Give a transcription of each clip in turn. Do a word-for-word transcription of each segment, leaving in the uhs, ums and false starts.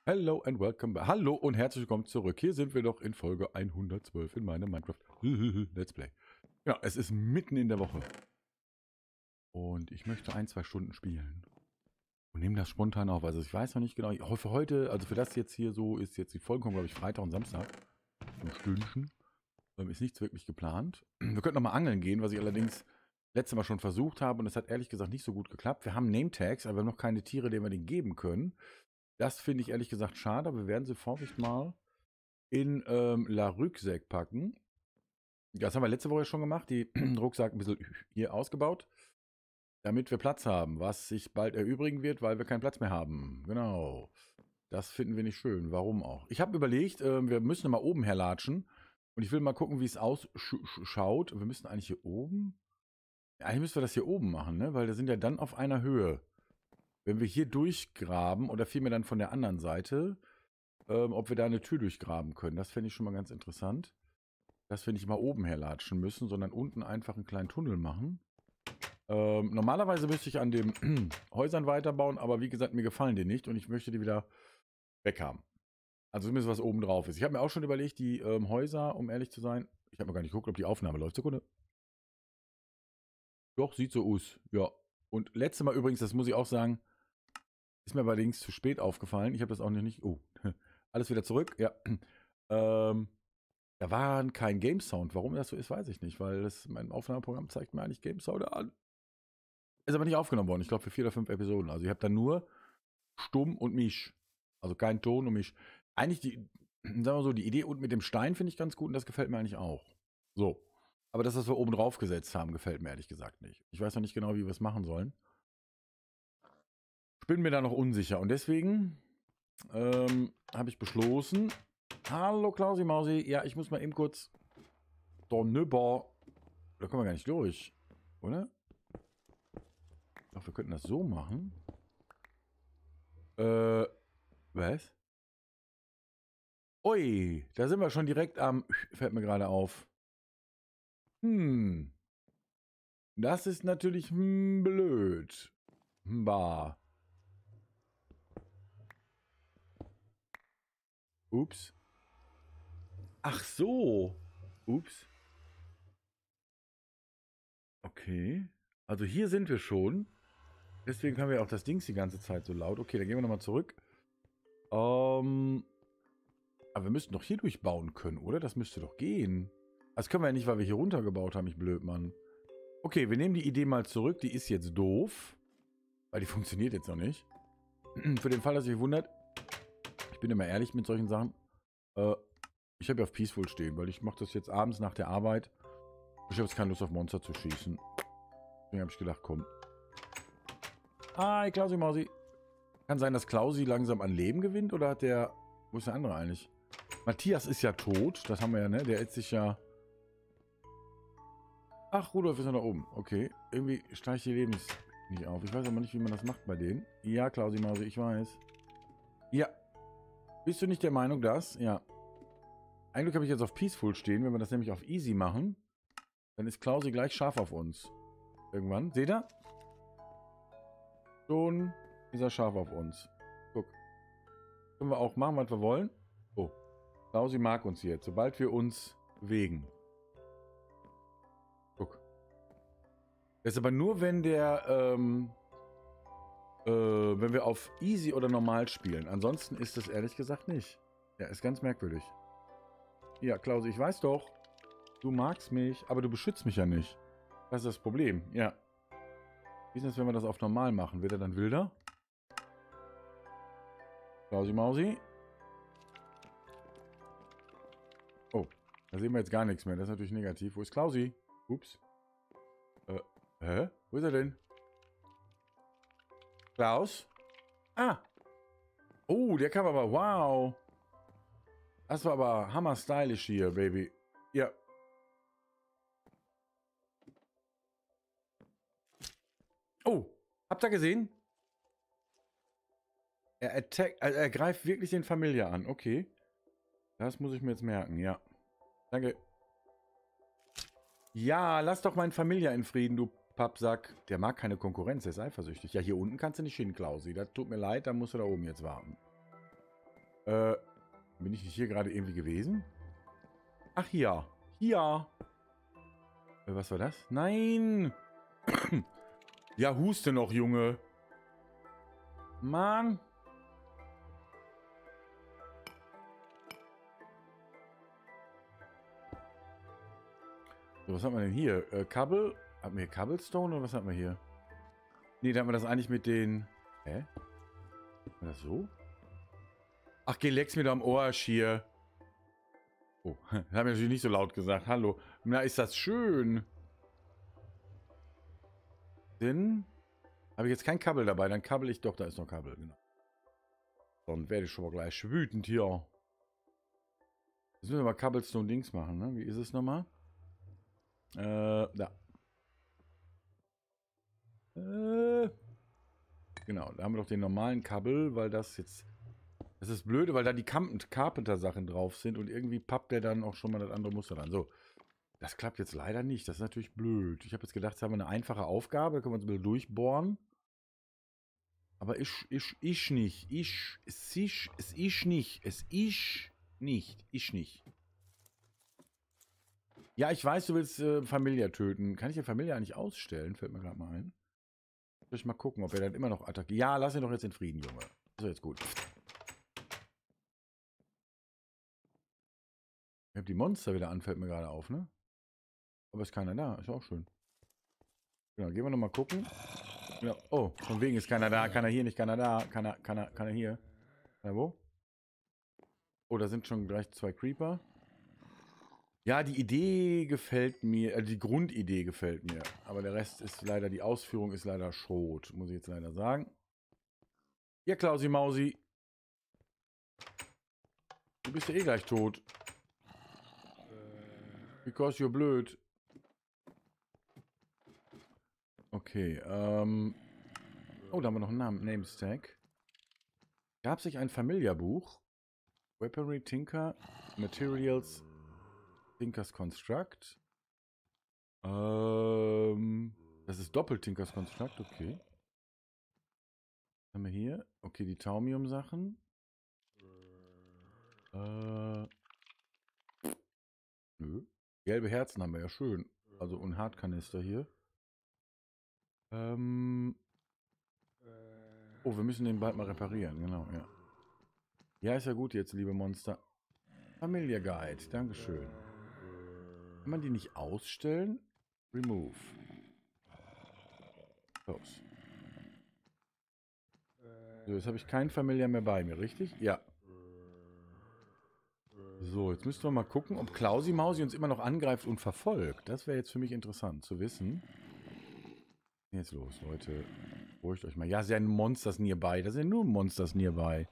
Hello and welcome back. Hallo und herzlich willkommen zurück. Hier sind wir doch in Folge hundertzwölf in meinem Minecraft Let's Play. Ja, es ist mitten in der Woche. Und ich möchte ein, zwei Stunden spielen. Und nehme das spontan auf. Also ich weiß noch nicht genau. Ich hoffe heute, also für das jetzt hier so, ist jetzt die Folge, kommen, glaube ich, Freitag und Samstag. Ein Stündchen. Ähm, ist nichts wirklich geplant. Wir könnten nochmal angeln gehen, was ich allerdings letztes Mal schon versucht habe. Und es hat ehrlich gesagt nicht so gut geklappt. Wir haben Name-Tags, aber wir haben noch keine Tiere, denen wir den geben können. Das finde ich ehrlich gesagt schade, aber wir werden sie Vorsicht mal in ähm, La Rucksack packen. Das haben wir letzte Woche schon gemacht, die Rucksack ein bisschen hier ausgebaut, damit wir Platz haben, was sich bald erübrigen wird, weil wir keinen Platz mehr haben. Genau. Das finden wir nicht schön. Warum auch? Ich habe überlegt, äh, wir müssen mal oben herlatschen und ich will mal gucken, wie es ausschaut. Wir müssen eigentlich hier oben, ja, eigentlich müssen wir das hier oben machen, ne? Weil wir sind ja dann auf einer Höhe. Wenn wir hier durchgraben, oder vielmehr dann von der anderen Seite, ähm, ob wir da eine Tür durchgraben können. Das fände ich schon mal ganz interessant. Dass wir nicht mal oben herlatschen müssen, sondern unten einfach einen kleinen Tunnel machen. Ähm, normalerweise müsste ich an den Häusern weiterbauen, aber wie gesagt, mir gefallen die nicht und ich möchte die wieder weg haben. Also zumindest was oben drauf ist. Ich habe mir auch schon überlegt, die ähm, Häuser, um ehrlich zu sein, ich habe noch gar nicht geguckt, ob die Aufnahme läuft. Sekunde. Doch, sieht so aus. Ja. Und letztes Mal übrigens, das muss ich auch sagen, ist mir allerdings zu spät aufgefallen. Ich habe das auch noch nicht... Oh, alles wieder zurück. Ja. Ähm, da war kein Game Sound. Warum das so ist, weiß ich nicht. Weil das, mein Aufnahmeprogramm zeigt mir eigentlich Game Sound an. Ist aber nicht aufgenommen worden. Ich glaube für vier oder fünf Episoden. Also ich habe da nur Stumm und Misch. Also kein Ton und Misch. Eigentlich die, sagen wir so, die Idee und mit dem Stein finde ich ganz gut und das gefällt mir eigentlich auch. So. Aber das, was wir oben drauf gesetzt haben, gefällt mir ehrlich gesagt nicht. Ich weiß noch nicht genau, wie wir es machen sollen. Ich bin mir da noch unsicher und deswegen ähm, habe ich beschlossen. Hallo Klausi Mausi, ja, ich muss mal eben kurz. Donnerbar. Da kommen wir gar nicht durch, oder? Ach, wir könnten das so machen. Äh, was? Ui, da sind wir schon direkt am. Fällt mir gerade auf. Hm. Das ist natürlich hm, blöd. Bah. Ups. Ach so. Ups. Okay. Also hier sind wir schon. Deswegen haben wir auch das Dings die ganze Zeit so laut. Okay, dann gehen wir nochmal zurück. Ähm. Aber wir müssten doch hier durchbauen können, oder? Das müsste doch gehen. Das können wir ja nicht, weil wir hier runtergebaut haben, ich blöd, Mann. Okay, wir nehmen die Idee mal zurück. Die ist jetzt doof. Weil die funktioniert jetzt noch nicht. Für den Fall, dass ihr euch wundert, ich bin immer ehrlich mit solchen Sachen. Äh, ich habe ja auf Peaceful stehen, weil ich mache das jetzt abends nach der Arbeit. Ich habe jetzt keine Lust auf Monster zu schießen. Deswegen habe ich gedacht, komm. Hi, Klausi Mausi. Kann sein, dass Klausi langsam an Leben gewinnt, oder hat der... Wo ist der andere eigentlich? Matthias ist ja tot. Das haben wir ja, ne? Der ist sich ja... Ach, Rudolf ist ja da oben. Okay. Irgendwie steigt die Lebens nicht auf. Ich weiß aber nicht, wie man das macht bei denen. Ja, Klausi Mausi, ich weiß. Ja. Bist du nicht der Meinung, dass... Ja. Eigentlich habe ich jetzt auf Peaceful stehen. Wenn wir das nämlich auf Easy machen, dann ist Klausi gleich scharf auf uns. Irgendwann. Seht ihr? Schon ist er scharf auf uns. Guck. Können wir auch machen, was wir wollen. Oh. Klausi mag uns jetzt, sobald wir uns bewegen. Guck. Das ist aber nur, wenn der, ähm, äh, wenn wir auf Easy oder Normal spielen. Ansonsten ist das ehrlich gesagt nicht. Ja, ist ganz merkwürdig. Ja, Klausi, ich weiß doch, du magst mich, aber du beschützt mich ja nicht. Das ist das Problem, ja. Wie ist das, wenn wir das auf Normal machen? Wird er dann wilder? Klausi Mausi. Oh, da sehen wir jetzt gar nichts mehr. Das ist natürlich negativ. Wo ist Klausi? Ups. Äh, hä? Wo ist er denn? Klaus? Ah. Oh, der kam aber, wow. Das war aber hammer stylisch hier, Baby. Ja. Oh, habt ihr gesehen? Er, attack, also er greift wirklich den Familie an. Okay. Das muss ich mir jetzt merken, ja. Danke. Ja, lass doch meinen Familie in Frieden, du Pappsack. Der mag keine Konkurrenz, der ist eifersüchtig. Ja, hier unten kannst du nicht hin, Klausi. Das tut mir leid, da musst du da oben jetzt warten. Äh, bin ich nicht hier gerade irgendwie gewesen? Ach, hier. Hier. Äh, was war das? Nein. Ja, huste noch, Junge. Mann. So, was haben wir denn hier? Äh, Kabel? Haben wir hier Cobblestone oder was haben wir hier? Nee, da haben wir das eigentlich mit den... Hä? War das so? Ach, geh leck's mir da am Ohr, hier. Oh, das haben wir natürlich nicht so laut gesagt. Hallo. Na, ist das schön. Denn... Habe ich jetzt kein Kabel dabei, dann kabel ich... Doch, da ist noch Kabel, genau. Dann werde ich schon mal gleich wütend hier. Jetzt müssen wir mal Cobblestone-Dings machen, ne? Wie ist es nochmal? Äh, da. Äh, genau, da haben wir doch den normalen Kabel, weil das jetzt... Das ist blöde, weil da die Carpenter-Sachen drauf sind und irgendwie pappt der dann auch schon mal das andere Muster dran. So, das klappt jetzt leider nicht. Das ist natürlich blöd. Ich habe jetzt gedacht, jetzt haben wir eine einfache Aufgabe, da können wir uns ein bisschen durchbohren. Aber ich, ich, ich nicht. Ich, es ist, es ist nicht. Es ist nicht. Ich nicht. Ja, ich weiß, du willst äh, Familia töten. Kann ich den Familia eigentlich ausstellen? Fällt mir gerade mal ein. Soll ich mal gucken, ob er dann immer noch attackiert. Ja, lass ihn doch jetzt in Frieden, Junge. Das ist jetzt gut. Ich habe die Monster wieder an, fällt mir gerade auf, ne? Aber ist keiner da. Ist auch schön. Genau, gehen wir nochmal gucken. Ja, oh, von wegen ist keiner da. Keiner hier, nicht keiner da. Keiner, keiner, keiner hier. Keiner wo? Oh, da sind schon gleich zwei Creeper. Ja, die Idee gefällt mir, äh, die Grundidee gefällt mir. Aber der Rest ist leider, die Ausführung ist leider Schrot, muss ich jetzt leider sagen. Ja, Klausi Mausi. Du bist ja eh gleich tot. Because you're blöd. Okay, ähm... Oh, da haben wir noch einen Namen. Namestack. Gab sich ein Familia-Buch. Weaponry, Tinker, Materials, Tinkers Construct. Ähm... Das ist doppelt Tinkers Construct, okay. Was haben wir hier? Okay, die Taumium-Sachen. Äh... Nö. Gelbe Herzen haben wir ja schön. Also ein Hartkanister hier. Ähm... Oh, wir müssen den bald mal reparieren, genau, ja. Ja, ist ja gut jetzt, liebe Monster. Familia Guide, dankeschön. Kann man die nicht ausstellen? Remove. Los. So, jetzt habe ich keinen Familia mehr bei mir, richtig? Ja. So, jetzt müssen wir mal gucken, ob Klausi Mausi uns immer noch angreift und verfolgt. Das wäre jetzt für mich interessant zu wissen. Jetzt los, Leute. Beruhigt euch mal. Ja, sind ja Monsters nearby. Da sind nur Monsters nearby.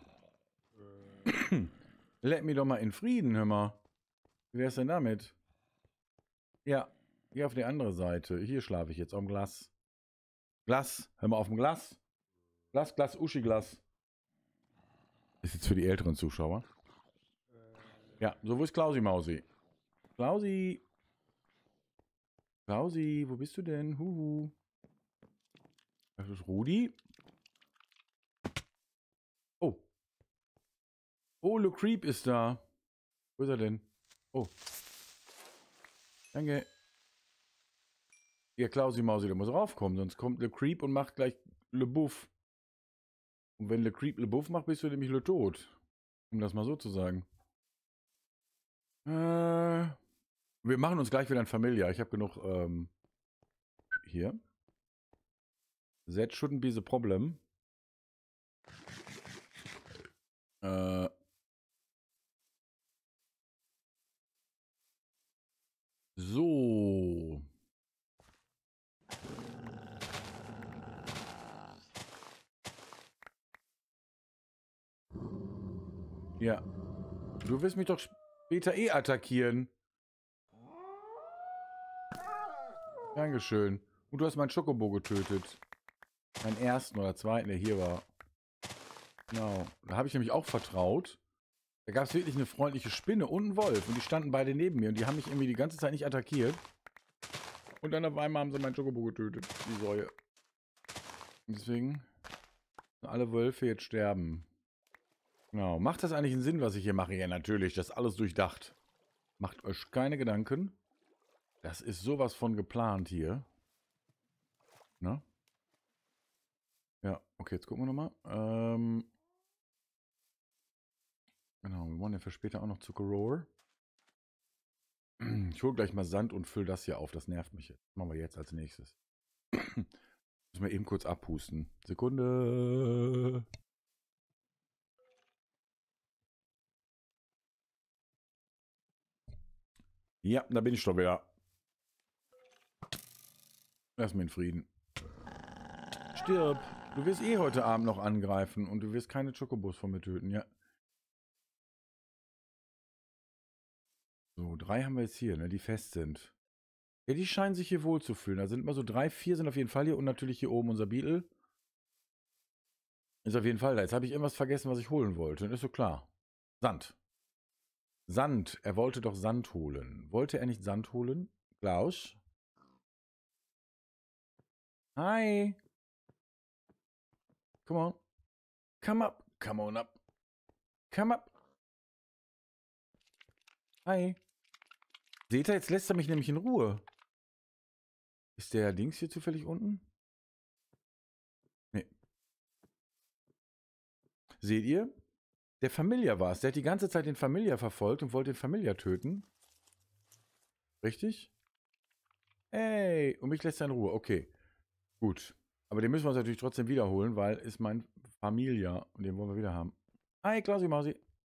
Let me doch mal in Frieden, hör mal. Wie wär's denn damit? Ja, hier auf die andere Seite. Hier schlafe ich jetzt am Glas. Glas, hör mal auf dem Glas. Glas, Glas, Uschi-Glas. Ist jetzt für die älteren Zuschauer. Ja, so, wo ist Klausi Mausi? Klausi. Klausi, wo bist du denn? Huhu. Das ist Rudi. Oh. Oh, Le Creep ist da. Wo ist er denn? Oh. Danke. Ja, Klausi Mausi, der muss raufkommen, sonst kommt Le Creep und macht gleich Le Buff. Und wenn Le Creep Le Buff macht, bist du nämlich Le Tod. Um das mal so zu sagen. Äh, wir machen uns gleich wieder ein Familia. Ich habe genug, ähm, hier. That shouldn't be the problem. Äh. So. Ja. Du wirst mich doch später eh attackieren. Dankeschön. Und du hast meinen Schokobo getötet. Meinen ersten oder zweiten, der hier war. Genau. Da habe ich nämlich auch vertraut. Da gab es wirklich eine freundliche Spinne und einen Wolf. Und die standen beide neben mir. Und die haben mich irgendwie die ganze Zeit nicht attackiert. Und dann auf einmal haben sie meinen Schokobo getötet. Die Säue. Und deswegen alle Wölfe jetzt sterben. Genau. Macht das eigentlich einen Sinn, was ich hier mache? Ja, natürlich. Das ist alles durchdacht. Macht euch keine Gedanken. Das ist sowas von geplant hier. Ne? Ja, okay, jetzt gucken wir nochmal. Ähm, genau, wir wollen ja für später auch noch Zuckerrohr. Ich hole gleich mal Sand und fülle das hier auf. Das nervt mich jetzt. Das machen wir jetzt als nächstes. Müssen wir eben kurz abhusten. Sekunde. Ja, da bin ich doch wieder. Lass mich in Frieden. Stirb. Du wirst eh heute Abend noch angreifen und du wirst keine Chocobos von mir töten, ja. So, drei haben wir jetzt hier, ne, die fest sind. Ja, die scheinen sich hier wohl zu fühlen. Da sind immer so drei, vier sind auf jeden Fall hier und natürlich hier oben unser Beetle. Ist auf jeden Fall da. Jetzt habe ich irgendwas vergessen, was ich holen wollte. Ist so klar. Sand. Sand. Er wollte doch Sand holen. Wollte er nicht Sand holen? Klaus? Hi. Come on. Come up. Come on up. Come up. Hi. Seht ihr, jetzt lässt er mich nämlich in Ruhe. Ist der Dings hier zufällig unten? Nee. Seht ihr? Der Familiar war es. Der hat die ganze Zeit den Familiar verfolgt und wollte den Familiar töten. Richtig? Ey, und mich lässt er in Ruhe. Okay. Gut. Aber den müssen wir uns natürlich trotzdem wiederholen, weil ist mein Familia und den wollen wir wieder haben. Hi, Klausi Mausi.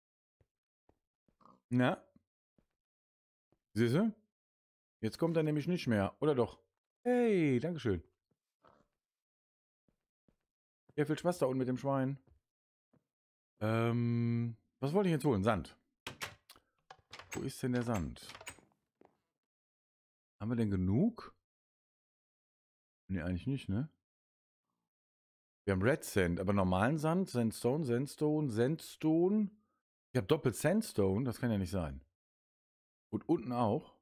Na? Siehste? Jetzt kommt er nämlich nicht mehr. Oder doch? Hey, Dankeschön. Ja, viel Spaß da unten mit dem Schwein. Ähm, was wollte ich jetzt holen? Sand. Wo ist denn der Sand? Haben wir denn genug? Ne, eigentlich nicht, ne? Wir haben Red Sand, aber normalen Sand, Sandstone, Sandstone, Sandstone. Ich habe doppelt Sandstone, das kann ja nicht sein. Und unten auch.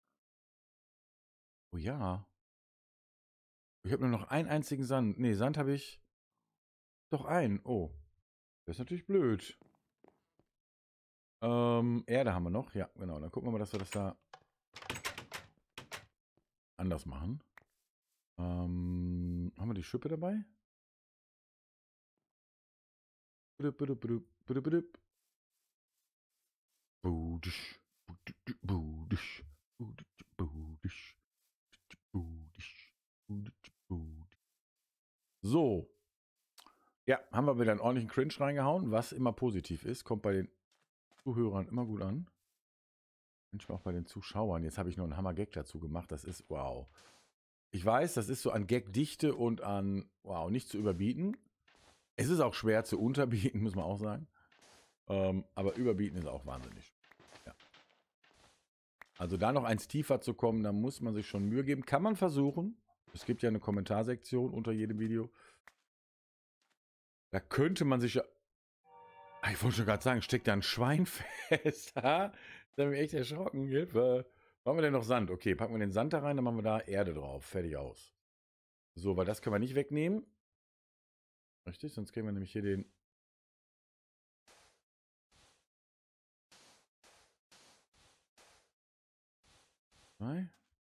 Oh ja. Ich habe nur noch einen einzigen Sand. Ne, Sand habe ich doch einen. Oh. Das ist natürlich blöd. Ähm, Erde haben wir noch. Ja, genau. Dann gucken wir mal, dass wir das da anders machen. Ähm, haben wir die Schippe dabei? So. Ja, haben wir wieder einen ordentlichen Cringe reingehauen, was immer positiv ist. Kommt bei den Zuhörern immer gut an. Manchmal auch bei den Zuschauern. Jetzt habe ich noch einen Hammer-Gag dazu gemacht. Das ist wow. Ich weiß, das ist so an Gagdichte und an, wow, nicht zu überbieten. Es ist auch schwer zu unterbieten, muss man auch sagen. Ähm, aber überbieten ist auch wahnsinnig. Ja. Also da noch eins tiefer zu kommen, da muss man sich schon Mühe geben. Kann man versuchen. Es gibt ja eine Kommentarsektion unter jedem Video. Da könnte man sich ja... Ich wollte schon gerade sagen, steckt da ein Schwein fest. Da bin ich echt erschrocken. Hilfe. Machen wir denn noch Sand? Okay, packen wir den Sand da rein, dann machen wir da Erde drauf. Fertig aus. So, weil das können wir nicht wegnehmen. Richtig, sonst kriegen wir nämlich hier den... Nein.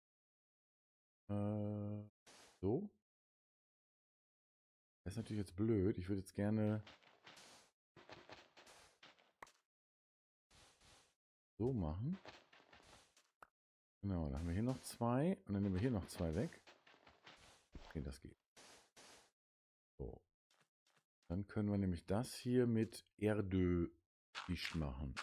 Äh, so. Das ist natürlich jetzt blöd. Ich würde jetzt gerne... so machen. Genau, dann haben wir hier noch zwei. Und dann nehmen wir hier noch zwei weg. Okay, das geht. So. Dann können wir nämlich das hier mit Erde dicht machen.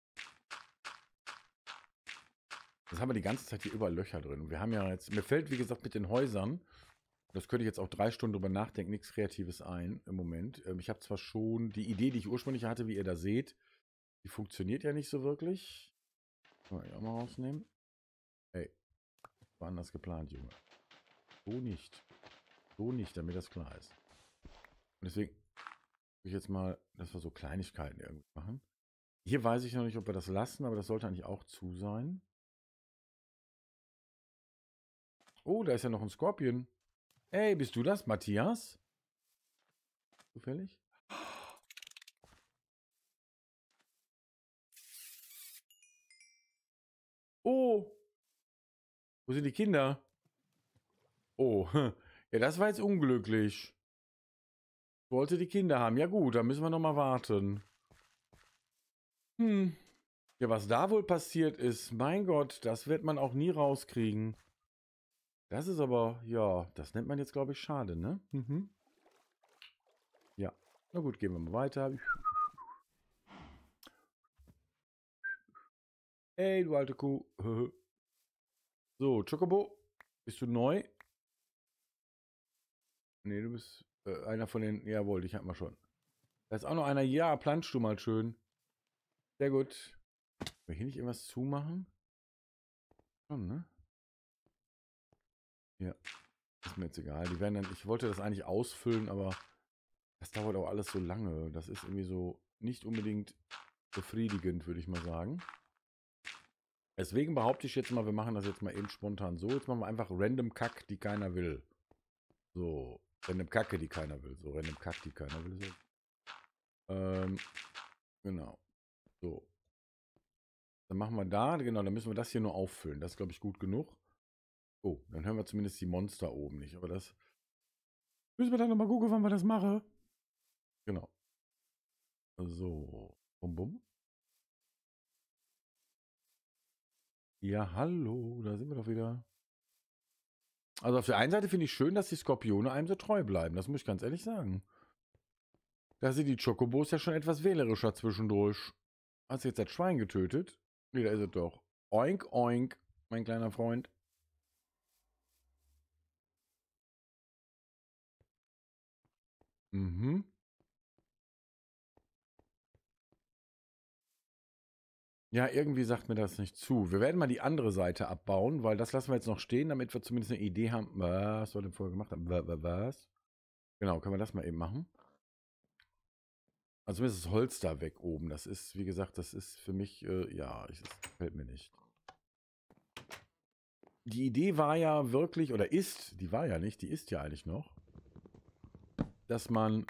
Jetzt haben wir die ganze Zeit hier überall Löcher drin. Und wir haben ja jetzt, mir fällt wie gesagt mit den Häusern, das könnte ich jetzt auch drei Stunden drüber nachdenken, nichts Kreatives ein im Moment. Ich habe zwar schon die Idee, die ich ursprünglich hatte, wie ihr da seht, die funktioniert ja nicht so wirklich. Kann man auch mal rausnehmen. Ey, war anders geplant, Junge. So nicht. So nicht, damit das klar ist. Und deswegen ich jetzt mal, dass wir so Kleinigkeiten irgendwie machen. Hier weiß ich noch nicht, ob wir das lassen, aber das sollte eigentlich auch zu sein. Oh, da ist ja noch ein Skorpion. Ey, bist du das, Matthias? Zufällig? Oh, wo sind die Kinder? Oh, ja, das war jetzt unglücklich. Ich wollte die Kinder haben. Ja gut, dann müssen wir noch mal warten. Hm. Ja, was da wohl passiert ist, mein Gott, das wird man auch nie rauskriegen. Das ist aber, ja, das nennt man jetzt, glaube ich, schade, ne? Mhm. Ja, na gut, gehen wir mal weiter. Ey, du alte Kuh. So, Chocobo, bist du neu? Nee, du bist äh, einer von den, jawohl, dich hatten wir schon. Da ist auch noch einer, ja, planschst du mal schön. Sehr gut. Will ich hier nicht irgendwas zumachen? Schon, ne? Ja, ist mir jetzt egal. Die werden dann, ich wollte das eigentlich ausfüllen, aber das dauert auch alles so lange. Das ist irgendwie so nicht unbedingt befriedigend, würde ich mal sagen. Deswegen behaupte ich jetzt mal, wir machen das jetzt mal eben spontan so. Jetzt machen wir einfach random Kack, die keiner will. So, random Kacke, die keiner will. So, random Kack, die keiner will. So. Ähm, genau. So. Dann machen wir da, genau, dann müssen wir das hier nur auffüllen. Das ist, glaube ich, gut genug. Oh, dann hören wir zumindest die Monster oben nicht. Aber das müssen wir dann nochmal gucken, wann wir das machen. Genau. So. Bum, bum. Ja, hallo, da sind wir doch wieder. Also auf der einen Seite finde ich schön, dass die Skorpione einem so treu bleiben. Das muss ich ganz ehrlich sagen. Da sind die Chocobos ja schon etwas wählerischer zwischendurch. Hast du jetzt das Schwein getötet? Nee, da ist es doch. Oink, oink, mein kleiner Freund. Mhm. Ja, irgendwie sagt mir das nicht zu. Wir werden mal die andere Seite abbauen, weil das lassen wir jetzt noch stehen, damit wir zumindest eine Idee haben, was wir denn vorher gemacht haben. Was? Genau, können wir das mal eben machen. Also zumindest das Holz da weg oben. Das ist, wie gesagt, das ist für mich, äh, ja, ich, das gefällt mir nicht. Die Idee war ja wirklich, oder ist, die war ja nicht, die ist ja eigentlich noch, dass man,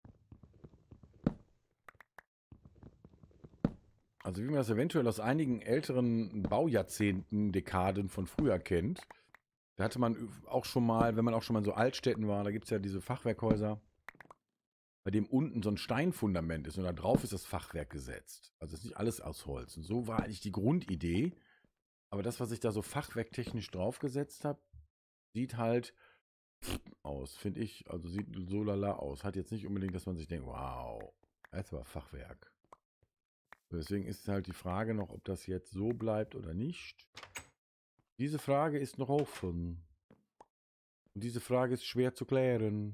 also wie man das eventuell aus einigen älteren Baujahrzehnten, Dekaden von früher kennt, da hatte man auch schon mal, wenn man auch schon mal in so Altstädten war, da gibt es ja diese Fachwerkhäuser, bei dem unten so ein Steinfundament ist und da drauf ist das Fachwerk gesetzt. Also ist nicht alles aus Holz. Und so war eigentlich die Grundidee. Aber das, was ich da so fachwerktechnisch draufgesetzt habe, sieht halt aus, finde ich. Also sieht so lala aus. Hat jetzt nicht unbedingt, dass man sich denkt, wow, das ist aber Fachwerk. Deswegen ist halt die Frage noch, ob das jetzt so bleibt oder nicht. Diese Frage ist noch offen. Und diese Frage ist schwer zu klären.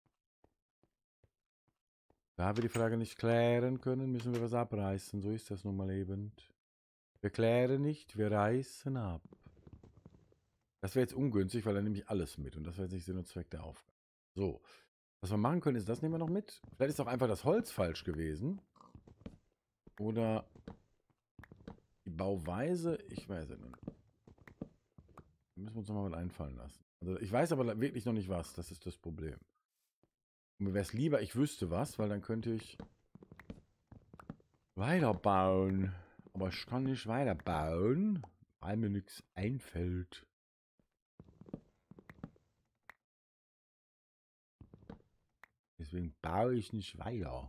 Da wir die Frage nicht klären können, müssen wir was abreißen. So ist das nun mal eben. Wir klären nicht, wir reißen ab. Das wäre jetzt ungünstig, weil dann nehme ich alles mit. Und das wäre jetzt nicht Sinn und Zweck der Aufgabe. So. Was wir machen können, ist, das nehmen wir noch mit. Vielleicht ist auch einfach das Holz falsch gewesen. Oder die Bauweise. Ich weiß es nicht. Da müssen wir uns nochmal was einfallen lassen. Also ich weiß aber wirklich noch nicht was. Das ist das Problem. Und mir wäre es lieber, ich wüsste was, weil dann könnte ich weiterbauen. Aber ich kann nicht weiterbauen, weil mir nichts einfällt. Deswegen baue ich nicht weiter.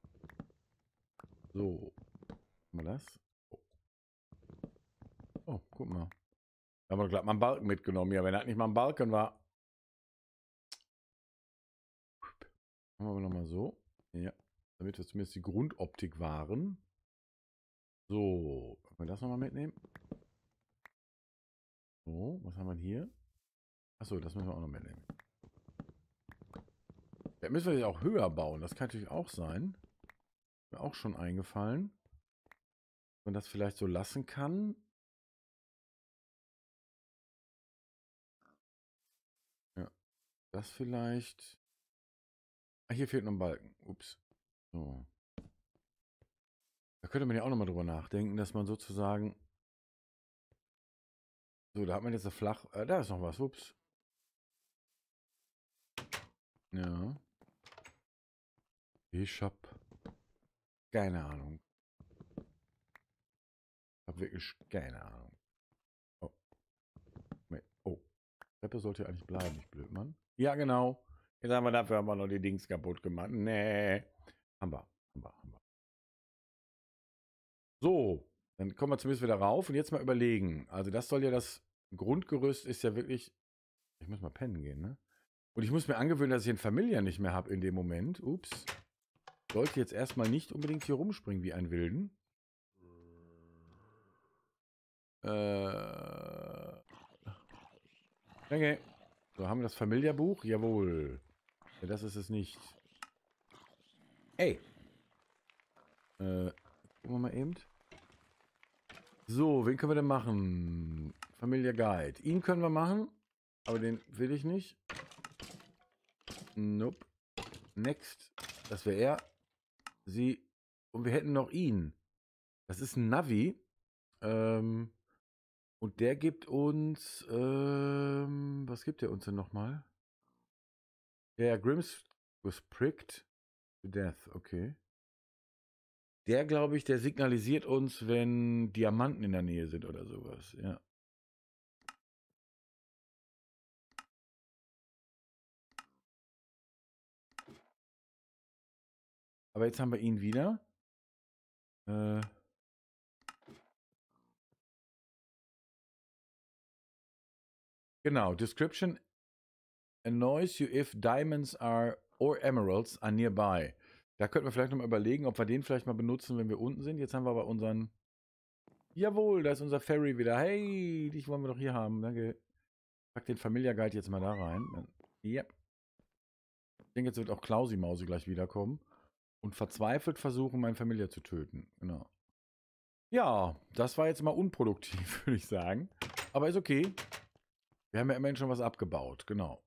So. Mal das. Oh. Oh, guck mal. Da haben wir gerade mal einen Balken mitgenommen. Ja, wenn das nicht mal ein Balken war. Machen wir nochmal so. Ja. Damit wir zumindest die Grundoptik wahren. So. Können wir das nochmal mitnehmen? So, was haben wir hier? Achso, das müssen wir auch noch mitnehmen. Da müssen wir ja auch höher bauen. Das kann natürlich auch sein. Mir auch schon eingefallen. Wenn man das vielleicht so lassen kann. Ja. Das vielleicht. Ah, hier fehlt noch ein Balken. Ups. So. Da könnte man ja auch nochmal drüber nachdenken, dass man sozusagen. So, da hat man jetzt das flach. Äh, da ist noch was. Ups. Ja. Ich hab keine Ahnung. Ich hab wirklich keine Ahnung. Treppe sollte eigentlich bleiben, nicht blöd, Mann. Ja, genau. Jetzt haben wir dafür aber noch die Dings kaputt gemacht. Nee. Haben wir, haben wir, haben wir. So, dann kommen wir zumindest wieder rauf und jetzt mal überlegen. Also das soll ja das Grundgerüst ist ja wirklich... Ich muss mal pennen gehen, ne? Und ich muss mir angewöhnen, dass ich den Familia nicht mehr habe in dem Moment. Ups. Sollte jetzt erstmal nicht unbedingt hier rumspringen wie ein Wilden. Äh. Okay. So, haben wir das Familia-Buch? Jawohl. Ja, das ist es nicht. Ey. Äh, gucken wir mal eben. So, wen können wir denn machen? Familia Guide. Ihn können wir machen, aber den will ich nicht. Nope. Next. Das wäre er. Sie. Und wir hätten noch ihn. Das ist ein Navi. Ähm. Und der gibt uns. Ähm. Was gibt der uns denn nochmal? Der Grims was pricked to death. Okay. Der, glaube ich, der signalisiert uns, wenn Diamanten in der Nähe sind oder sowas. Ja. Aber jetzt haben wir ihn wieder. Äh. Genau. Description annoys you if diamonds are or emeralds are nearby. Da könnten wir vielleicht noch mal überlegen, ob wir den vielleicht mal benutzen, wenn wir unten sind. Jetzt haben wir aber unseren... Jawohl, da ist unser Ferry wieder. Hey, dich wollen wir doch hier haben. Danke. Pack den Familia Guide jetzt mal da rein. Ja. Ich denke, jetzt wird auch Klausi Mausi gleich wiederkommen. Und verzweifelt versuchen, meinen Familia zu töten. Genau. Ja, das war jetzt mal unproduktiv, würde ich sagen. Aber ist okay. Wir haben ja immerhin schon was abgebaut. Genau.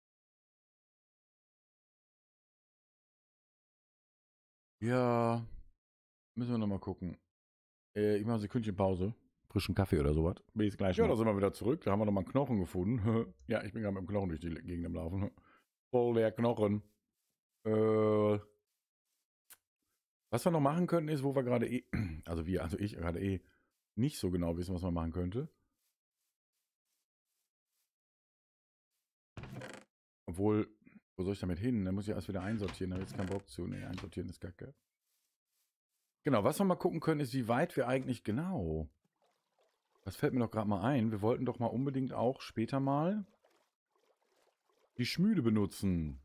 Ja. Müssen wir nochmal gucken. Äh, ich mache eine Sekündchen Pause. Frischen Kaffee oder sowas. Bis gleich. Ja, da sind wir wieder zurück. Da haben wir nochmal einen Knochen gefunden. Ja, ich bin gerade mit dem Knochen durch die Gegend am Laufen. Voll der Knochen. Äh, was wir noch machen könnten, ist, wo wir gerade eh, also wir, also ich gerade eh nicht so genau wissen, was man machen könnte. Obwohl, wo soll ich damit hin? Da muss ich erst wieder einsortieren. Da habe ich jetzt keinen Bock zu. Nee, einsortieren ist kacke. Genau, was wir mal gucken können, ist, wie weit wir eigentlich genau. Das fällt mir doch gerade mal ein. Wir wollten doch mal unbedingt auch später mal die Schmiede benutzen.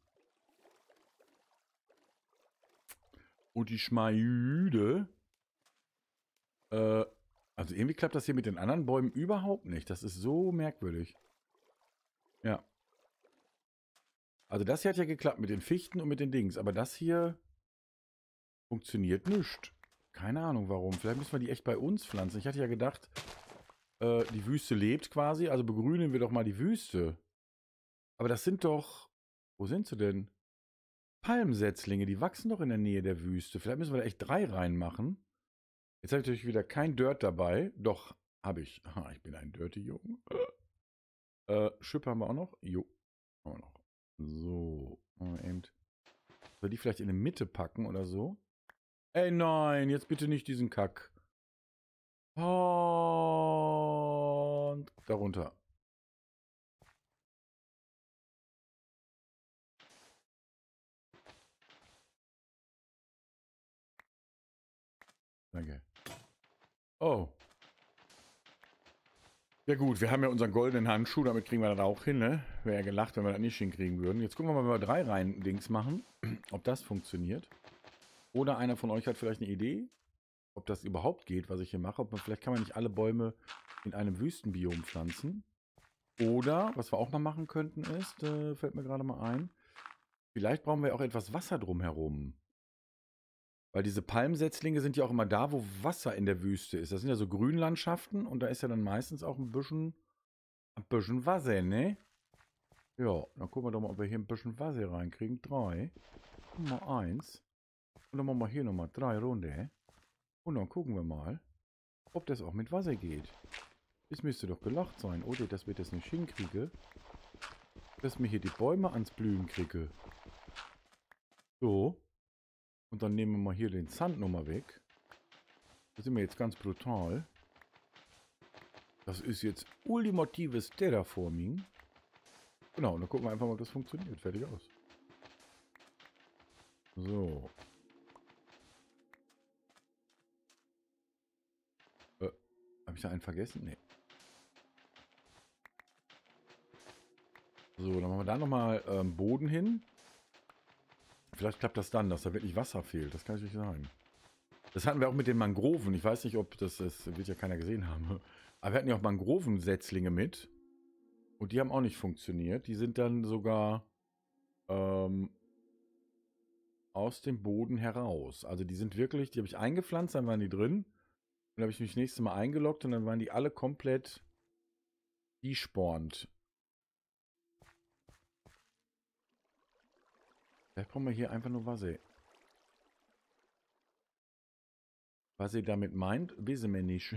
Und die Schmiede. Äh, also irgendwie klappt das hier mit den anderen Bäumen überhaupt nicht. Das ist so merkwürdig. Ja. Also das hier hat ja geklappt mit den Fichten und mit den Dings. Aber das hier funktioniert nicht. Keine Ahnung warum. Vielleicht müssen wir die echt bei uns pflanzen. Ich hatte ja gedacht, äh, die Wüste lebt quasi. Also begrünen wir doch mal die Wüste. Aber das sind doch... Wo sind sie denn? Palmsetzlinge. Die wachsen doch in der Nähe der Wüste. Vielleicht müssen wir da echt drei reinmachen. Jetzt habe ich natürlich wieder kein Dirt dabei. Doch, habe ich. Aha, ich bin ein Dirty Junge. Äh, Schippe haben wir auch noch. Jo, haben wir noch. So, eben. Soll die vielleicht in die Mitte packen oder so? Ey, nein, jetzt bitte nicht diesen Kack. Und darunter. Danke. Oh. Ja gut, wir haben ja unseren goldenen Handschuh, damit kriegen wir das auch hin, ne? Wäre ja gelacht, wenn wir das nicht hinkriegen würden. Jetzt gucken wir mal, wenn wir drei Reihen Dings machen, ob das funktioniert. Oder einer von euch hat vielleicht eine Idee, ob das überhaupt geht, was ich hier mache. Ob man, vielleicht kann man nicht alle Bäume in einem Wüstenbiom pflanzen. Oder, was wir auch mal machen könnten, ist, äh, fällt mir gerade mal ein, vielleicht brauchen wir auch etwas Wasser drumherum. Weil diese Palmsetzlinge sind ja auch immer da, wo Wasser in der Wüste ist. Das sind ja so Grünlandschaften und da ist ja dann meistens auch ein bisschen, ein bisschen Wasser, ne? Ja, dann gucken wir doch mal, ob wir hier ein bisschen Wasser reinkriegen. Drei. Nummer eins. Und dann machen wir hier nochmal drei Runde. Und dann gucken wir mal, ob das auch mit Wasser geht. Es müsste doch gelacht sein, oder? Dass wir das nicht hinkriegen. Dass wir hier die Bäume ans Blühen kriege. So. Und dann nehmen wir mal hier den Sand nochmal weg. Das sind wir jetzt ganz brutal. Das ist jetzt ultimatives Terraforming. Genau, und dann gucken wir einfach mal, ob das funktioniert. Fertig aus. So. Äh, habe ich da einen vergessen? Nee. So, dann machen wir da nochmal ähm, Boden hin. Vielleicht klappt das dann, dass da wirklich Wasser fehlt. Das kann ich nicht sagen. Das hatten wir auch mit den Mangroven. Ich weiß nicht, ob das, das wird ja keiner gesehen haben. Aber wir hatten ja auch Mangrovensetzlinge mit. Und die haben auch nicht funktioniert. Die sind dann sogar ähm, aus dem Boden heraus. Also die sind wirklich, die habe ich eingepflanzt, dann waren die drin. Dann habe ich mich das nächste Mal eingeloggt und dann waren die alle komplett despawned. Vielleicht brauchen wir hier einfach nur Wasser. Was ihr damit meint, wissen wir nicht.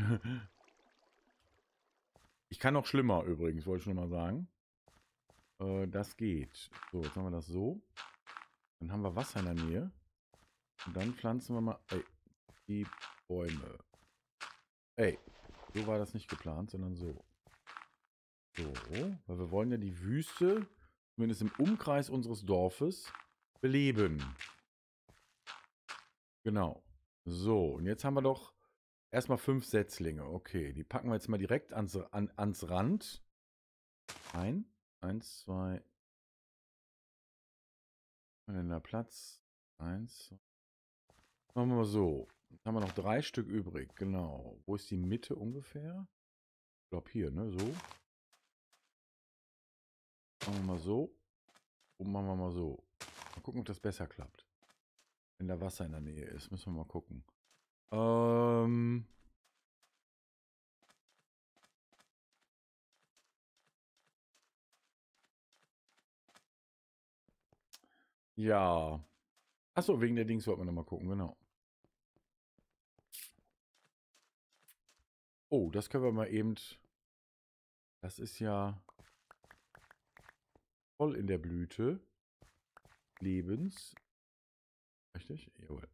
Ich kann noch schlimmer übrigens, wollte ich schon mal sagen. Äh, das geht. So, jetzt haben wir das so. Dann haben wir Wasser in der Nähe. Und dann pflanzen wir mal ey, die Bäume. Ey, so war das nicht geplant, sondern so. So, weil wir wollen ja die Wüste, zumindest im Umkreis unseres Dorfes, beleben. Genau. So, und jetzt haben wir doch erstmal fünf Setzlinge. Okay, die packen wir jetzt mal direkt ans, an, ans Rand. Ein, eins, zwei. Und dann der Platz. Eins. Machen wir mal so. Jetzt haben wir noch drei Stück übrig. Genau. Wo ist die Mitte ungefähr? Ich glaube hier, ne? So. Machen wir mal so. Und machen wir mal so. Mal gucken, ob das besser klappt. Wenn da Wasser in der Nähe ist. Müssen wir mal gucken. Ähm. Ja. Achso, wegen der Dings wollten wir nochmal gucken, genau. Oh, das können wir mal eben. Das ist ja voll in der Blüte. Lebens. Richtig? Jawohl.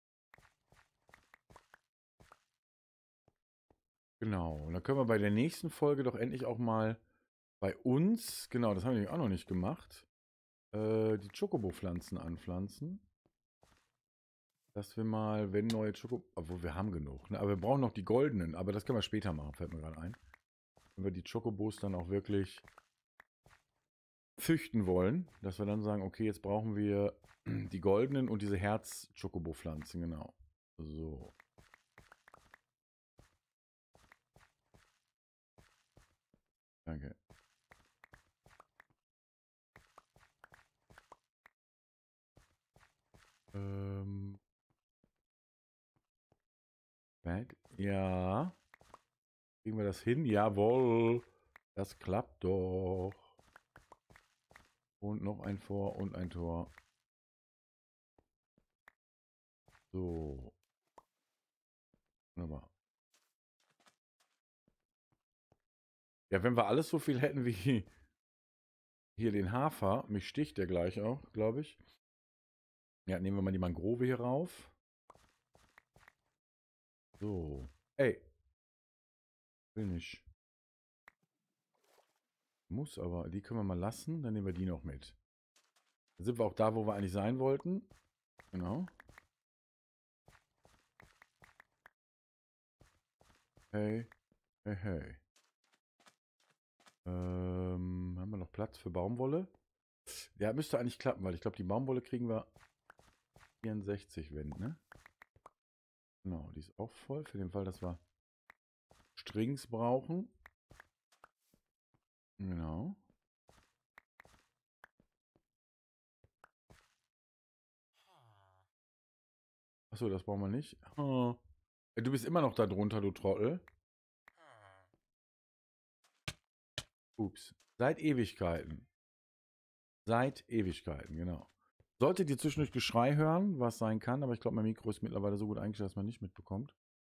Genau. Und dann können wir bei der nächsten Folge doch endlich auch mal bei uns, genau, das haben wir auch noch nicht gemacht, äh, die Chocobo-Pflanzen anpflanzen. Dass wir mal, wenn neue Chocobo, obwohl wir haben genug, ne? Aber wir brauchen noch die goldenen, aber das können wir später machen, fällt mir gerade ein. Wenn wir die Chocobos dann auch wirklich züchten wollen, dass wir dann sagen, okay, jetzt brauchen wir die goldenen und diese Herz-Chocobo-Pflanzen, genau. So. Danke. Ähm. Back. Ja. Kriegen wir das hin? Jawohl. Das klappt doch. Und noch ein Vor und ein Tor. So. Wunderbar. Ja, wenn wir alles so viel hätten wie hier den Hafer, mich sticht der gleich auch, glaube ich. Ja, nehmen wir mal die Mangrove hier rauf. So. Ey. Will nicht. Muss aber. Die können wir mal lassen. Dann nehmen wir die noch mit. Dann sind wir auch da, wo wir eigentlich sein wollten. Genau. Hey. Hey, hey. Ähm, haben wir noch Platz für Baumwolle? Ja, müsste eigentlich klappen, weil ich glaube, die Baumwolle kriegen wir vierundsechzig, wenn, ne? Genau, die ist auch voll. Für den Fall, dass wir Strings brauchen. Genau. Achso, das brauchen wir nicht. Oh. Du bist immer noch da drunter, du Trottel. Ups. Seit Ewigkeiten. Seit Ewigkeiten, genau. Solltet ihr zwischendurch Geschrei hören, was sein kann, aber ich glaube, mein Mikro ist mittlerweile so gut eingestellt, dass man nicht mitbekommt.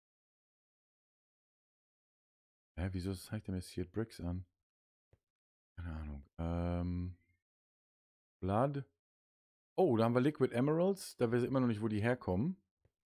Hä, wieso zeigt er mir Seared Bricks an? Keine Ahnung. Ähm. Blood. Oh, da haben wir Liquid Emeralds. Da weiß ich immer noch nicht, wo die herkommen.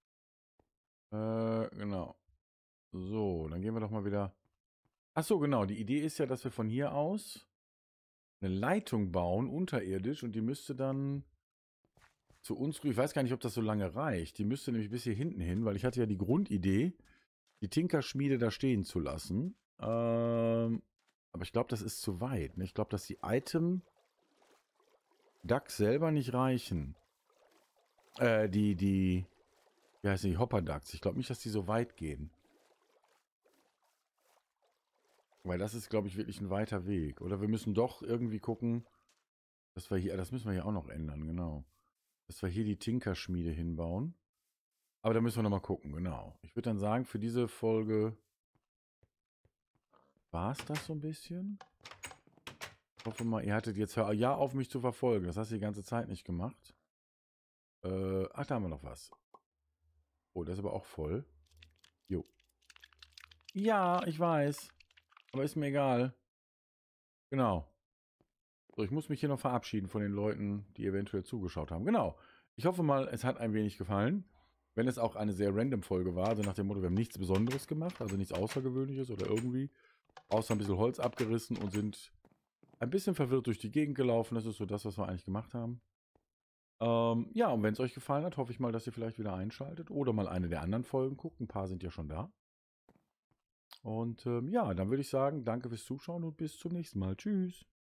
Äh, genau. So, dann gehen wir doch mal wieder. Achso, genau. Die Idee ist ja, dass wir von hier aus eine Leitung bauen, unterirdisch, und die müsste dann zu uns rüber. Ich weiß gar nicht, ob das so lange reicht. Die müsste nämlich bis hier hinten hin, weil ich hatte ja die Grundidee, die Tinkerschmiede da stehen zu lassen. Ähm, aber ich glaube, das ist zu weit. Ne? Ich glaube, dass die Item Ducks selber nicht reichen. Äh, die, die, wie heißt die, Hopper Ducks. Ich glaube nicht, dass die so weit gehen. Weil das ist, glaube ich, wirklich ein weiter Weg. Oder wir müssen doch irgendwie gucken, dass wir hier, das müssen wir hier auch noch ändern, genau. Dass wir hier die Tinkerschmiede hinbauen. Aber da müssen wir nochmal gucken, genau. Ich würde dann sagen, für diese Folge war es das so ein bisschen. Ich hoffe mal, ihr hattet jetzt ja auf mich zu verfolgen. Das hast du die ganze Zeit nicht gemacht. Äh, ach, da haben wir noch was. Oh, das ist aber auch voll. Jo. Ja, ich weiß. Aber ist mir egal. Genau. So, ich muss mich hier noch verabschieden von den Leuten, die eventuell zugeschaut haben. Genau. Ich hoffe mal, es hat ein wenig gefallen. Wenn es auch eine sehr random Folge war, also nach dem Motto, wir haben nichts Besonderes gemacht, also nichts Außergewöhnliches oder irgendwie, außer ein bisschen Holz abgerissen und sind ein bisschen verwirrt durch die Gegend gelaufen. Das ist so das, was wir eigentlich gemacht haben. Ähm, ja, und wenn es euch gefallen hat, hoffe ich mal, dass ihr vielleicht wieder einschaltet oder mal eine der anderen Folgen guckt. Ein paar sind ja schon da. Und ähm, ja, dann würde ich sagen, danke fürs Zuschauen und bis zum nächsten Mal. Tschüss.